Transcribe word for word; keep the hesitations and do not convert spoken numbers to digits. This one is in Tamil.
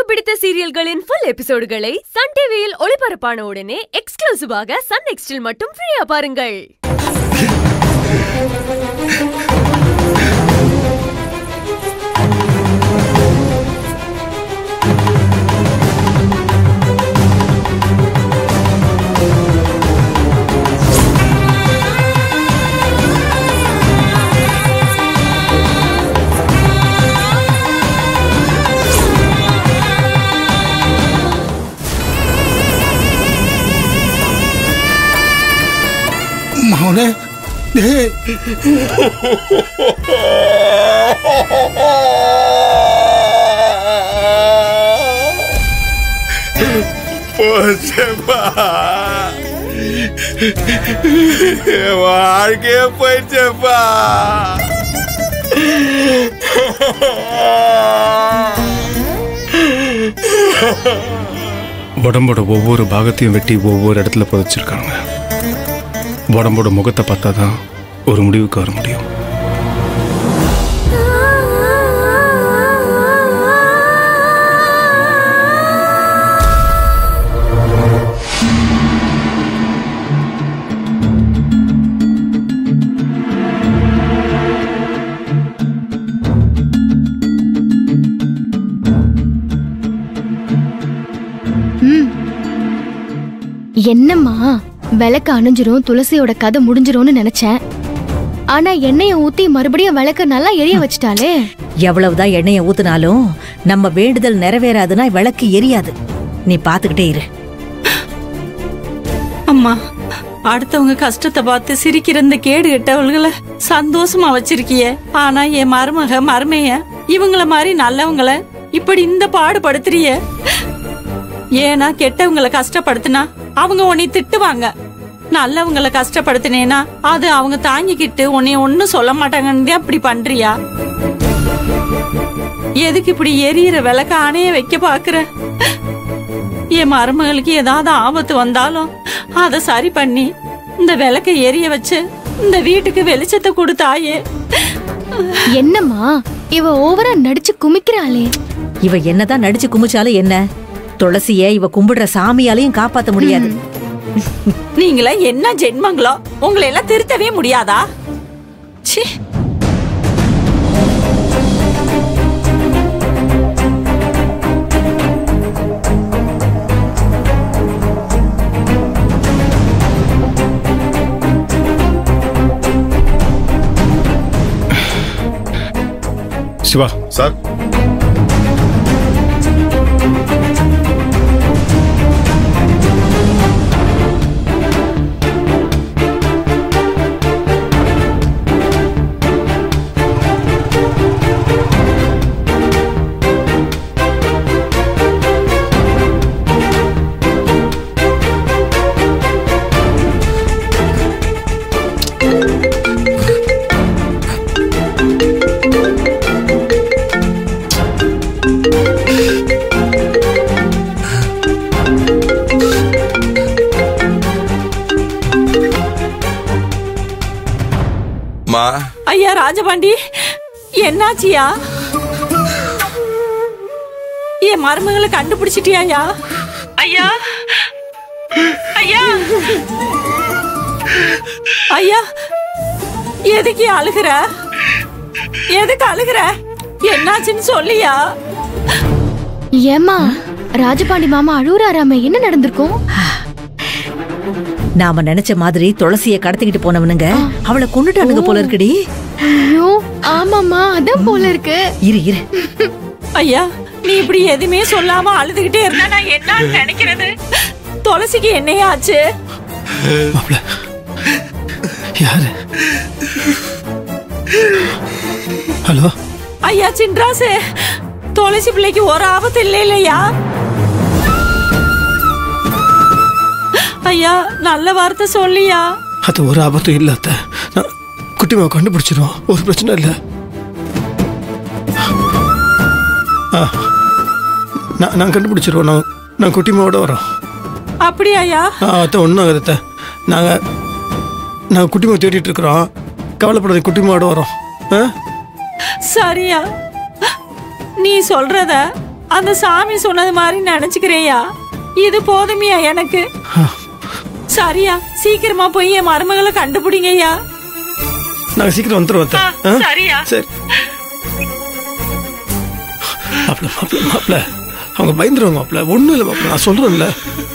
பிடித்த சீரியல்களின் ஃபுல் எபிசோடுகளை சன் டிவியில் ஒளிபரப்பான உடனே எக்ஸ்க்ளூசிவாக சன் நெக்ஸ்டில் மட்டும் ஃப்ரீயா பாருங்கள். मौने दे पोचेपा वार के पोचेपा உடம்போட ஒவ்வொரு பாகத்தையும் வெட்டி ஒவ்வொரு இடத்துல புதைச்சிருக்காங்க. உடம்போட முகத்தை பார்த்தா தான் ஒரு முடிவுக்கு வர முடியும். என்னம்மா விளக்கு அணைஞ்சிரும், துளசியோட கதை முடிஞ்சிரும்னு நினைச்சேன். ஆனா எண்ணெயை ஊத்தி மறுபடியும் விளக்கு நல்லா எரிய வச்சிட்டாலே. எவ்வளவுதான் எண்ணெயை ஊத்தினாலும் நம்ம வேண்டுதல் நிறைவேறாதுன்னா விளக்கு எரியாது. நீ பாத்துக்கிட்டே இரு. அம்மா, அடுத்தவங்க கஷ்டத்தை பார்த்து சிரிக்கிற இந்த கேடு கெட்டவள்களை சந்தோஷமா வச்சிருக்கிய. ஆனா என் மருமக மருமைய இவங்கள மாதிரி நல்லவங்கள இப்படி இந்த பாடுபடுத்துறிய. ஏன்னா கெட்டவங்களை கஷ்டப்படுத்தினா அவங்க உன்னை திட்டுவாங்க. நல்லவங்களை கஷ்டப்படுத்தினேனா அது அவங்க தாங்கிக்கிட்டு உன்னை ஒன்னும் சொல்ல மாட்டாங்கன்னு அப்படி பண்றியா? எதுக்கு இப்படி எரியிற விளக்க அணைய வைக்க பாக்குற? என் மருமகளுக்கு ஏதாவது ஆபத்து வந்தாலும் அத சரி பண்ணி இந்த விளக்க எரிய வச்சு இந்த வீட்டுக்கு வெளிச்சத்தை கொடுத்தாயே. என்னம்மா இவ ஓவரா நடிச்சு குமிக்கிறாளே. இவ என்னதான் நடிச்சு குமிச்சாலும் என்ன, துளசிய இவ கும்பிடுற சாமியாலையும் காப்பாத்த முடியாது. நீங்களே என்ன ஜென்மங்களோ, உங்களை எல்லாம் திருத்தவே முடியாதா? ச்சீ. சிவா சார், ஐயா ராஜபாண்டி, என்னாச்சியா? என் மருமகளை கண்டுபிடிச்சிட்டியா? ஐயா ஐயா ஐயா, எதுக்கு அழுகுற? எதுக்கு அழுகுற? என்னாச்சுன்னு சொல்லியா? ஏமா ராஜபாண்டி மாமா அழுகுறாராமே, என்ன நடந்திருக்கும்? நாம நினைச்ச மாதிரி துளசிய கடத்திக்கிட்டு போனவனுங்க அவளை கொண்டுட்டானுங்க போல இருக்குடி. ஐயோ ஆமாமா, அதான் போல இருக்கு. இரு இரு. ஐயா, நீ இப்படி எதுவுமே சொல்லாம அழுதுகிட்டே இருந்தா நான் என்னன்னு நினைக்கிறது? துளசிக்கு என்னையா ஆச்சு? யாரு? ஹலோ ஐயா சின்ராசு, துளசி பிள்ளைக்கு ஒரு ஆபத்து இல்லை இல்லையா? ஐயா நல்ல வார்த்தை சொல்லியா? அது ஒரு ஆபத்தும் இல்ல. குட்டிமாவை கண்டுபிடிச்சிரும், ஒரு பிரச்சனை இல்ல. நான் கண்டுபிடிச்சிருவோம். நான் நான் குட்டிமாவோட வரோம். அப்படியா? அத்தை ஒன்றும் ஆகுது. நாங்கள் நாங்கள் குட்டிமாவை தேடிட்டு இருக்கிறோம். கவலைப்படாத, குட்டிமாவோட வரோம். சரியா? நீ சொல்றத அந்த சாமி சொன்னது மாதிரி நினைச்சுக்கிறேயா. இது போதுமையா எனக்கு? சரியா, சீக்கிரமா போய் என் மருமகளை கண்டுபிடிங்கய்யா. நாங்க சீக்கிரம் வந்துடுவோம். சரியா? சரி. மாப்பிள்ள மாப்பிள்ள மாப்பிள்ள அவங்க பயந்துருவாங்க மாப்பிள்ள. ஒண்ணும் இல்லை மாப்பிள்ள, நான் சொல்றேன்ல.